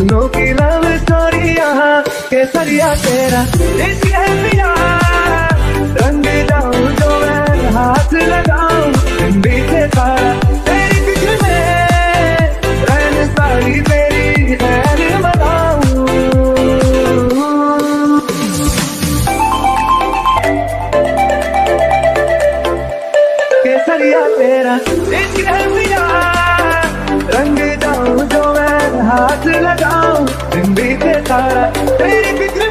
दोनों की love story यहाँ केसरिया तेरा इश्क है पिया। रंग जाऊं जो मैं हाथ लगाऊं बीते सारा तेरी फिक्र में रहने सारी तेरी खैर मनाऊं। केसरिया तेरा इश्क है पिया। रंग जाऊं जो मैं हाथ लगाऊं बीते सारा तेरी फिक्र